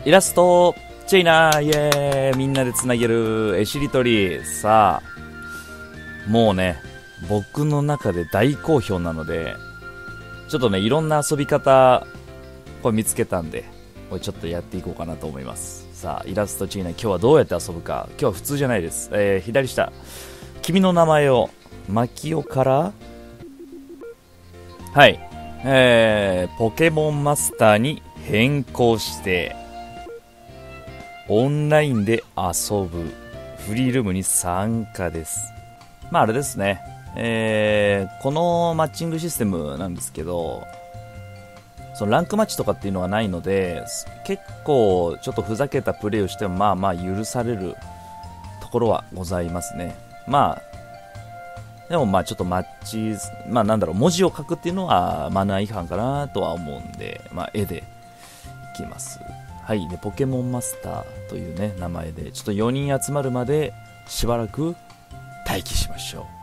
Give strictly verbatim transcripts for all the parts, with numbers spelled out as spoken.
イラストチェイナーイエーイ、みんなでつなげる絵しりとり。さあもうね僕の中で大好評なので、ちょっとねいろんな遊び方これ見つけたんで、これちょっとやっていこうかなと思います。さあイラストチーナ、今日はどうやって遊ぶか。今日は普通じゃないです。えー、左下、君の名前をマキオからはい、えー、ポケモンマスターに変更してオンラインで遊ぶフリールームに参加です。まああれですね、えー、このマッチングシステムなんですけど、そのランクマッチとかっていうのがないので、結構ちょっとふざけたプレーをしてもまあまあ許されるところはございますね。まあでもまあちょっとマッチ、まあなんだろう、文字を書くっていうのはマナー違反かなとは思うんで、まあ絵でいきます。はい。でポケモンマスターというね名前でちょっとよにん集まるまでしばらく待機しましょう。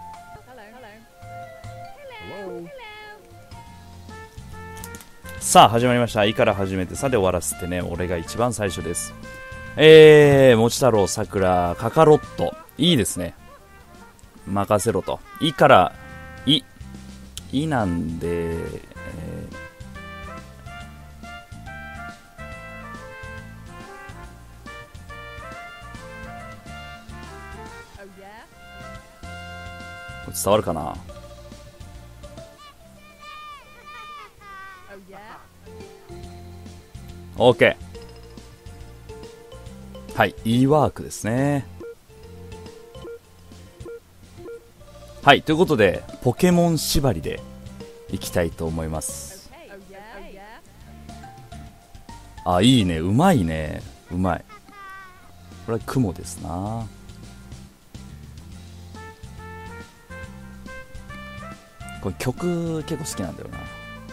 さあ始まりました。いから始めてさで終わらせてね、俺が一番最初です。えー、もち太郎、さくら、カカロット、いいですね、任せろと。いからいいなんで、えー、これ伝わるかな。OK。 はい、E ワークですね。はい、ということでポケモン縛りでいきたいと思います。あ、いいね、うまいね、うまい。これは雲ですな。これ曲結構好きなんだよな。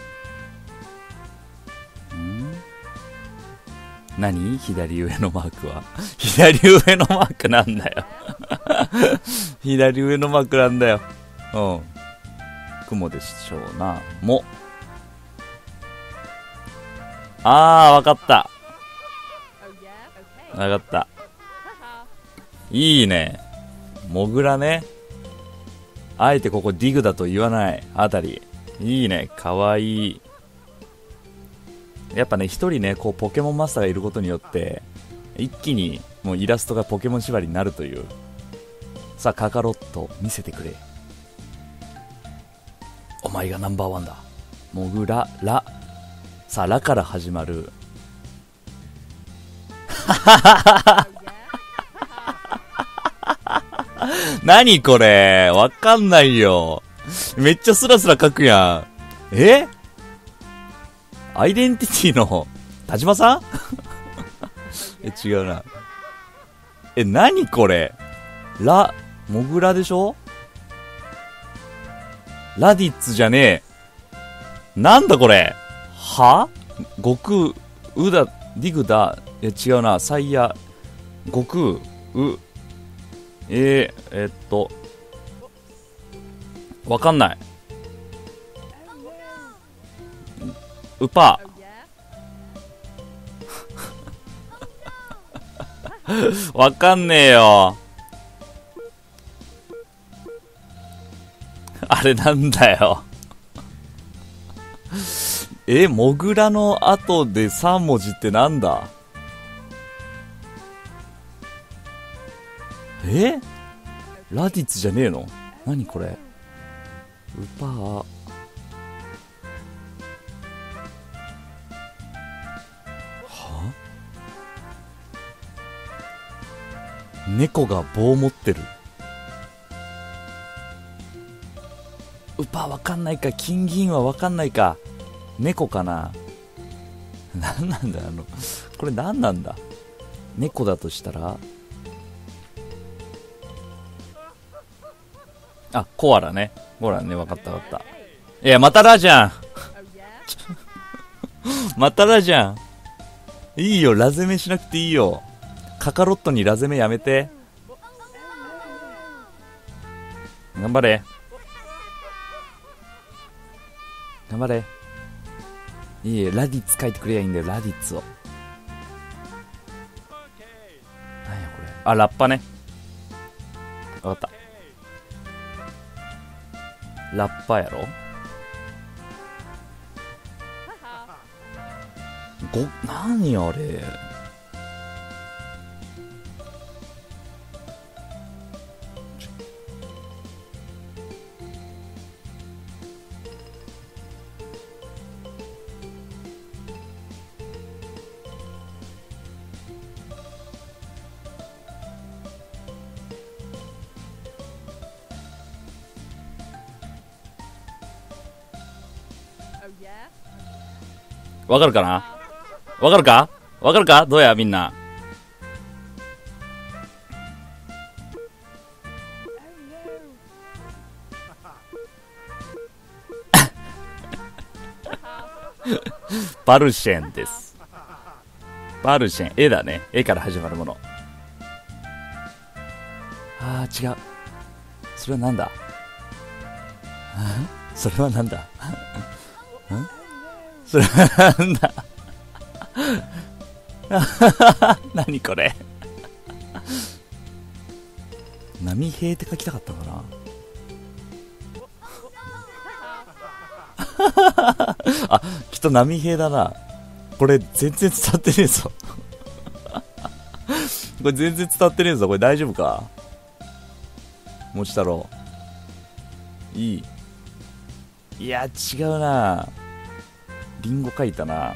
ん何左上のマークは左上のマークなんだよ左上のマークなんだよ。うん、雲でしょうな。もあー、わかったわかった。いいね、モグラね。あえてここディグだと言わないあたりいいね、かわいい。やっぱね一人ねこうポケモンマスターがいることによって一気にもうイラストがポケモン縛りになるという。さあカカロット見せてくれ、お前がナンバーワンだ。モグララ、さあラから始まる何これ、わかんないよ。めっちゃスラスラ書くやん。えアイデンティティの田島さんえ、違うな。え、何これ、ラ、モグラでしょ。ラディッツじゃねえ。なんだこれ、は悟空、うだ、ディグだ。え、違うな。サイヤ、悟空、う、えー、えー、っと、わかんない。ウパー。わかんねえよ。あれなんだよ。え、モグラの後でさん文字ってなんだ。えラディッツじゃねえの。何これ、ウパー。は猫が棒持ってる。ウパーわかんないか。金銀はわかんないか。猫かな。なんなんだあのこれなんなんだ。猫だとしたら、あ、コアラね。コアラね、わかったわかった。いや、またラじゃんまたラじゃん。いいよ、ラ攻めしなくていいよ。カカロットにラ攻めやめて。頑張れ頑張れ。いいよ、ラディッツ書いてくれやいいんだよ、ラディッツを。 あ、ラッパね。わかった。ラッパやろ。ご、何あれ。わかるかな。わかるかわかるか。どうやみんな。パルシェンです。パルシェン、絵だね。絵から始まるもの。あー、違う。それはなんだ。それはなんだ。んそれはなんだ。何これ。波平って書きたかったかな。あ、きっと波平だな。これ全然伝わってねえぞ。これ全然伝わってねえぞ。これ大丈夫か。もち太郎。いい。いや違うな。リンゴ書いたな。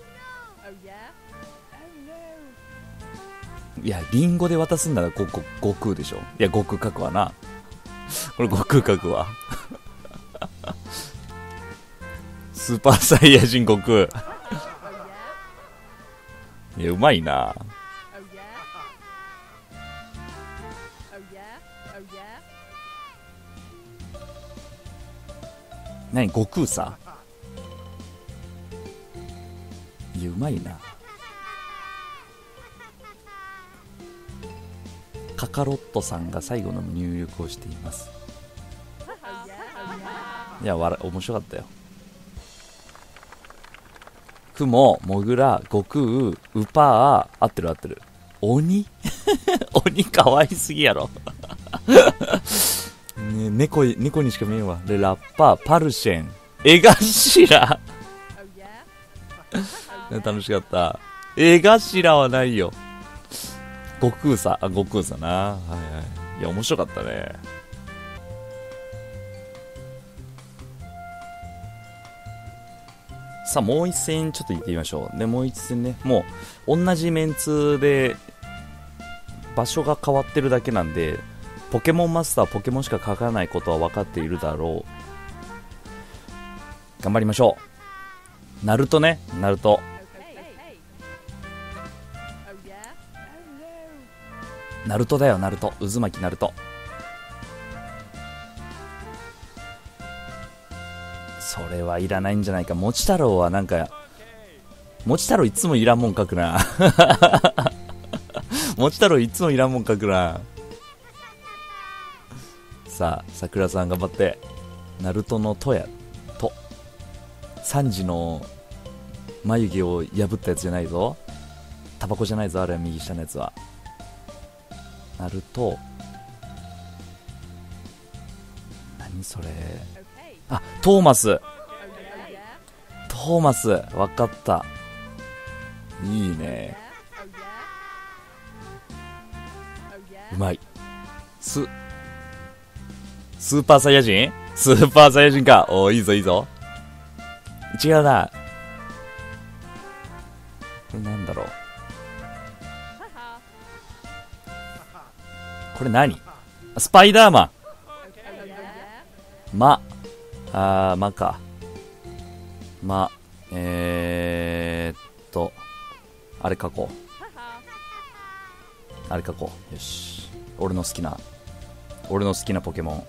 いやリンゴで渡すんならごご悟空でしょ。いや悟空書くわな。これ悟空書くわ。スーパーサイヤ人悟空。いやうまいな。何悟空さ。いやうまいな。カカロットさんが最後の入力をしています。いやわら面白かったよ。クモ、モグラ、悟空、ウパー、合ってる合ってる。鬼鬼かわいすぎやろ。ね、猫、猫にしか見えんわ。で、ラッパー、パルシェン、絵頭。楽しかった。絵頭はないよ。悟空さ、あ、悟空さな。はいはい。いや、面白かったね。さあ、もう一戦ちょっと行ってみましょう。で、もう一戦ね、もう、同じメンツで、場所が変わってるだけなんで、ポケモンマスター、ポケモンしか書かないことは分かっているだろう。頑張りましょう。ナルトね、ナルト。ナルトだよ、ナルト。渦巻きナルト。それはいらないんじゃないか。もち太郎はなんか、もち太郎いつもいらんもん書くな。もち太郎いつもいらんもん書くな。さあ、桜さん頑張って。ナルトのとや、と。サンジの眉毛を破ったやつじゃないぞ。タバコじゃないぞ、あれは右下のやつは。ナルト。何それ。あ、トーマス。トーマス、わかった。いいね。うまい。ス、スーパーサイヤ人？スーパーサイヤ人か。おー、いいぞいいぞ。違うな。これなんだろう。これ何？スパイダーマン。ま、あー、まか。ま、えーっと、あれ書こう。あれ書こう。よし。俺の好きな、俺の好きなポケモン。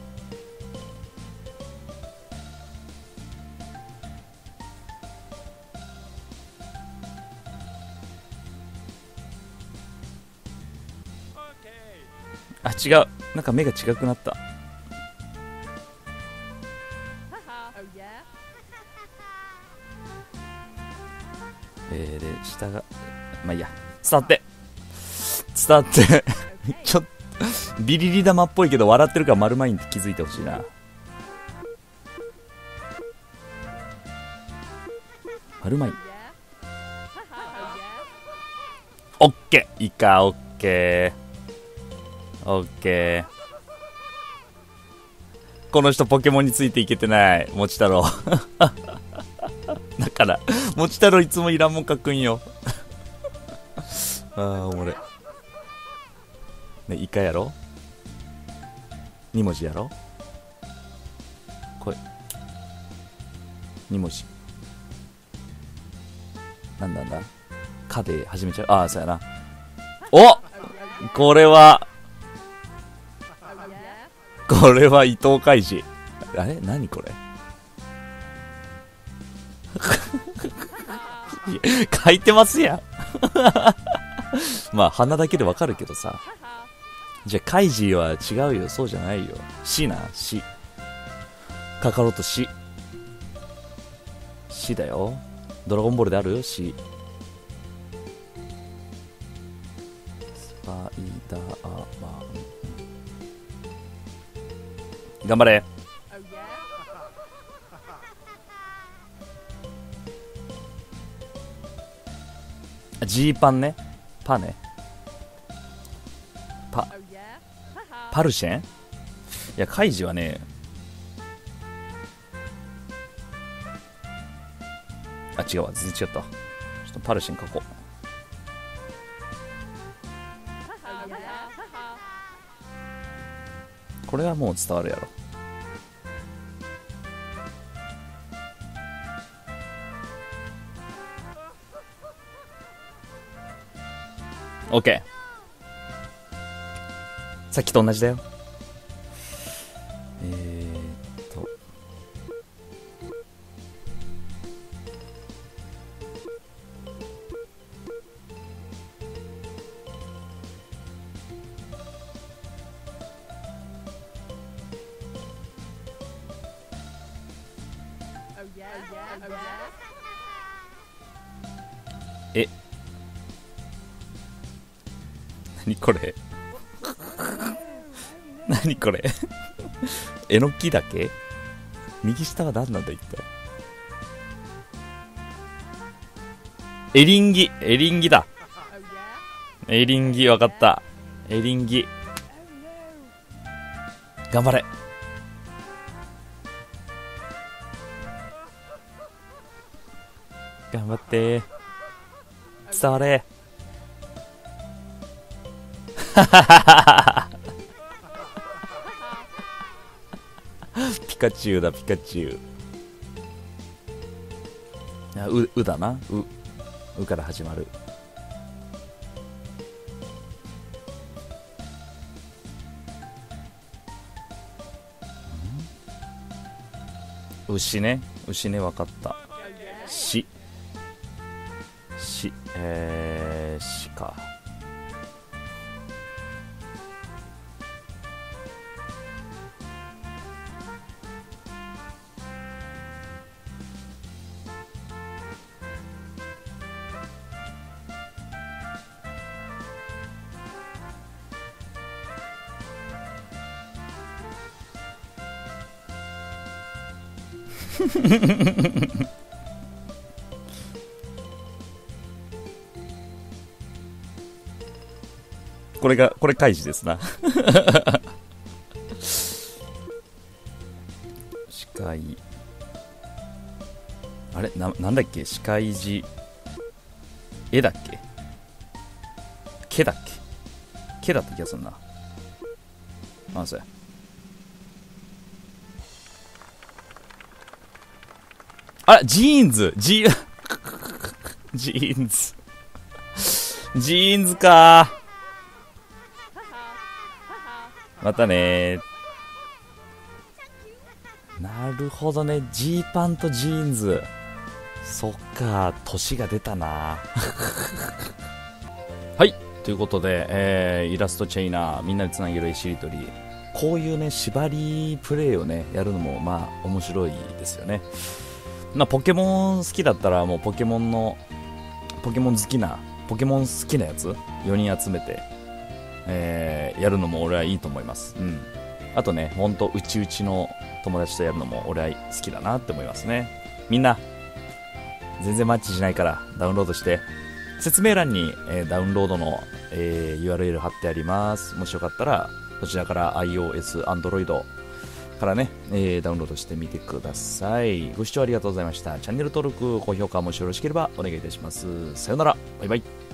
あ、違う。なんか目が違くなった。えー、で、下が、まあいいや。伝わって伝わってちょっとビリリ玉っぽいけど笑ってるから丸まいんって気づいてほしいな。丸まいオッケー、イカオッケーオッケー。この人ポケモンについていけてない、もち太郎だからもち太郎いつもいらんもん書くんよあーおもれね、イカやろ、に文字やろ、これに文字なんだなんだ、かで始めちゃう。ああそうやな。お、これはこれは伊藤開示。あれ何これ書いてますやんまあ鼻だけでわかるけどさ。じゃあカイジは違うよ、そうじゃないよ。死な、死カカロット死死だよ。ドラゴンボールである死。スパイダーマン、頑張れ。ジーパンね、パね、パパルシェン。いやカイジはね、あ違うわ、全然違った。ちょっとパルシェン書こう。これはもう伝わるやろ。オッケー。さっきと同じだよ。えーっとえ、何これ何これえのきだけ。右下は何なんだ一体。エリンギ、エリンギだ。エリンギ、わかった。エリンギ頑張れ。頑張って伝われピカチュウだ、ピカチュウ。あ、う、うだな。う、うから始まる。牛ね、牛ね、わかった。し、し、えー、しか。これが、これ開示ですな視界、あれな、なんだっけ、視界字絵だっけ、毛だっけ、毛だった気がするな。あ、そうや。あ、ジーンズ、ジージーンズジーンズかー。またねー。なるほどね、ジーパンとジーンズ。そっか、年が出たなはい、ということで、えー、イラストチェイナー、みんなでつなげる絵しりとり。こういうね、縛りプレイをね、やるのもまあ面白いですよね。まあ、ポケモン好きだったらもうポケモンのポケモン好きなポケモン好きなやつよにん集めてえー、やるのも俺はいいと思います。うん。あとね、ほんとうちうちの友達とやるのも俺は好きだなって思いますね。みんな全然マッチしないからダウンロードして。説明欄に、えー、ダウンロードの、えー、ユーアールエル 貼ってあります。もしよかったらそちらから iOS、Android からね、えー、ダウンロードしてみてください。ご視聴ありがとうございました。チャンネル登録、高評価もしよろしければお願いいたします。さよなら、バイバイ。